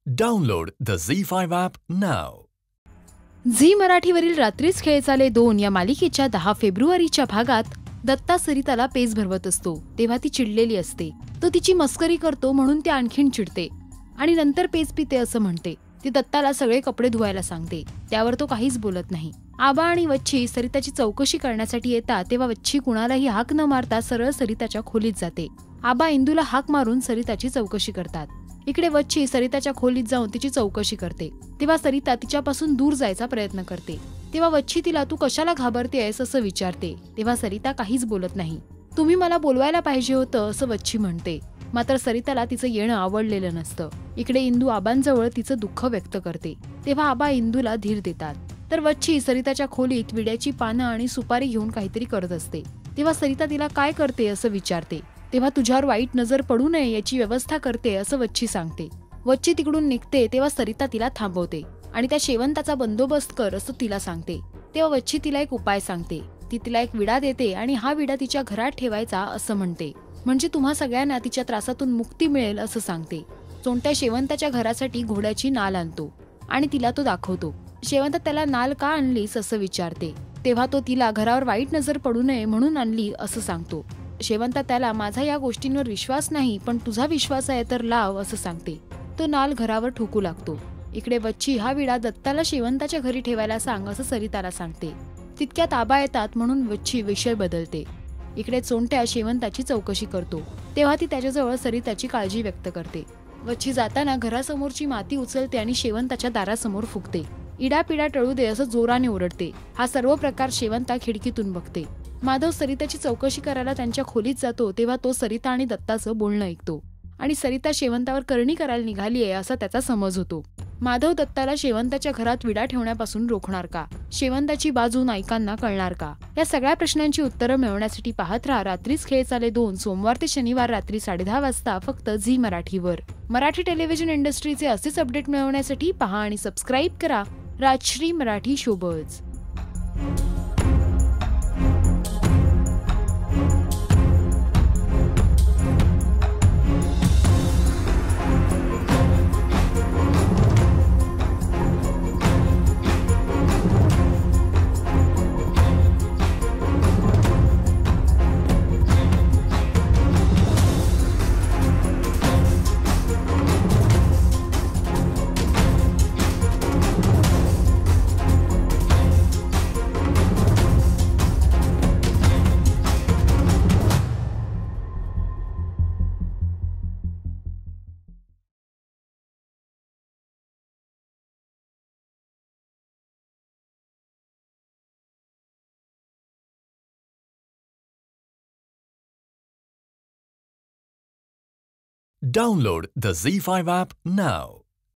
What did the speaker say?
Download the Z5 app now. Zee मराठीवरील रात्रीच खेळ चाले 2 या मालिकेच्या 10 फेब्रुवारीच्या भागात दत्ता सरिताला पेज भरवत असतो तेव्हा ती चिडलेली असते. तो तिची मस्करी करतो म्हणून ती आणखीन चिडते आणि नंतर पेज पिते असं म्हणते. ती दत्ताला सगळे कपडे धुवायला सांगते. त्यावर तो काहीच बोलत नाही. आबा आणि वच्छी सरिताची चौकशी करण्यासाठी येतात तेव्हा वच्छी कुणालाही हाक न मारता सरळ सरिताच्या खोलीत जाते. आबा इंदूला हाक मारून सरिताची चौकशी करतात. इकडे वच्छी सरिताच्या खोलीत जाऊन तिची चौकशी करते. तेव्हा सरिता तिच्यापासून दूर जायचा प्रयत्न करते. तेव्हा वच्छी तिला तू कशाला घाबरतेयस असं विचारते. तेव्हा सरिता काहीच बोलत नाही. तुम्ही मला बोलवायला पाहिजे होतं असं वच्छी म्हणते. मात्र सरिताला तिचं येणं आवडलेलं नसतं. इकडे इंदू आबांजवळ तिचं दुःख व्यक्त करते. तेव्हा आबा इंदूला धीर देतात. तर वच्छी सरिताच्या खोलीत विड्याची पानं आणि सुपारी घेऊन काहीतरी करत असते. तेव्हा सरिता तिला काय करते असं विचारते. तेव्हा तुझ्यावर वाईट नजर पडू नये याची व्यवस्था करते असं वच्छी सांगते. वच्छी तिकडून निघते तेव्हा सरिता तिला थांबवते आणि त्या शेवंताचा बंदोबस्त कर असं तिला सांगते. तेव्हा वच्छी तिला एक उपाय सांगते. ती तिला एक विडा देते आणि हा विडा तिच्या घरात ठेवायचा असं म्हणते. म्हणजे तुम्हा सगळ्यांना तिच्या त्रासातून मुक्ती मिळेल असं सांगते. चोंट्या शेवंताच्या घरासाठी घोड्याची नाल आणतो आणि तिला तो दाखवतो. शेवंत त्याला नाल का आणलीस असं विचारते. तेव्हा तो तिला घरावर वाईट नजर पडू नये म्हणून आणली असं सांगतो. शेवंत त्याला माझा या गोष्टींवर विश्वास नाही पण तुझा विश्वास आहे तर लाव असं सांगते. तो नाल घरावर ठोकू लागतो. इकडे वच्छी हा विडा दत्ताला शेवंताच्या घरी ठेवायला सांग असं सरिताला सांगते. तितक्यात आबा येतात म्हणून वच्छी विषय बदलते. इकडे चोंट्या शेवंताची चौकशी करतो तेव्हा ती त्याच्याजवळ सरिताची काळजी व्यक्त करते. वच्छी जाताना घरासमोरची माती उचलते आणि शेवंताच्या दारासमोर फुकते. इडापिडा टळू दे असं जोराने ओरडते. हा सर्व प्रकार शेवंता खिडकीतून बघते. माधव सरिताची चौकशी करायला त्यांच्या खोलीत जातो तेव्हा तो सरिता आणि दत्ताचं बोलणं ऐकतो आणि सरिता शेवंतावर करणी करायला निघाली आहे असा त्याचा समज होतो. माधव दत्ताला शेवंताच्या घरात विडा ठेवण्यापासून रोखणार का? शेवंताची बाजू नायकांना कळणार का? या सगळ्या प्रश्नांची उत्तरं मिळवण्यासाठी पाहत राहा रात्रीच खेळ चाले 2 सोमवार ते शनिवार रात्री 10:30 वाजता फक्त झी मराठीवर. मराठी टेलिव्हिजन इंडस्ट्रीचे असेच अपडेट मिळवण्यासाठी पहा आणि सबस्क्राईब करा Rajshri Marathi ShowBuzz. Download the Z5 app now.